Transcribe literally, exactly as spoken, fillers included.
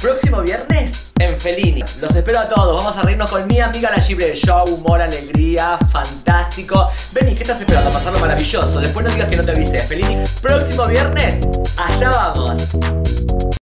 próximo viernes en Fellini. Los espero a todos, vamos a reírnos con mi amiga la Gibre del show, humor, alegría, fantástico. Vení, ¿qué estás esperando? Pasarlo maravilloso. Después no digas que no te avisé. Fellini, próximo viernes, allá vamos.